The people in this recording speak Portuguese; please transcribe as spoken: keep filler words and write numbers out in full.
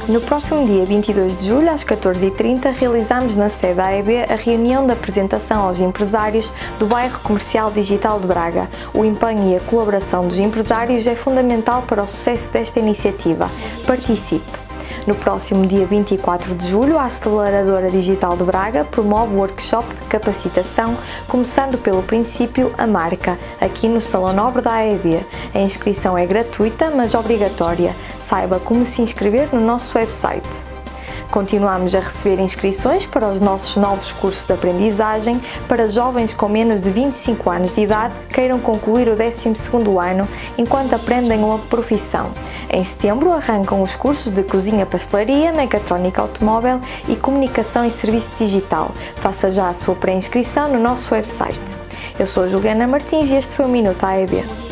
No próximo dia vinte e dois de julho, às catorze e trinta, realizamos na sede da A E B a reunião de apresentação aos empresários do bairro Comercial Digital de Braga. O empenho e a colaboração dos empresários é fundamental para o sucesso desta iniciativa. Participe! No próximo dia vinte e quatro de julho, a Aceleradora Digital de Braga promove o workshop de capacitação, começando pelo princípio a marca, aqui no Salão Nobre da A E B. A inscrição é gratuita, mas obrigatória. Saiba como se inscrever no nosso website. Continuamos a receber inscrições para os nossos novos cursos de aprendizagem para jovens com menos de vinte e cinco anos de idade que queiram concluir o décimo segundo ano enquanto aprendem uma profissão. Em setembro arrancam os cursos de Cozinha Pastelaria, Mecatrónica Automóvel e Comunicação e Serviço Digital. Faça já a sua pré-inscrição no nosso website. Eu sou a Juliana Martins e este foi o Minuto A E B.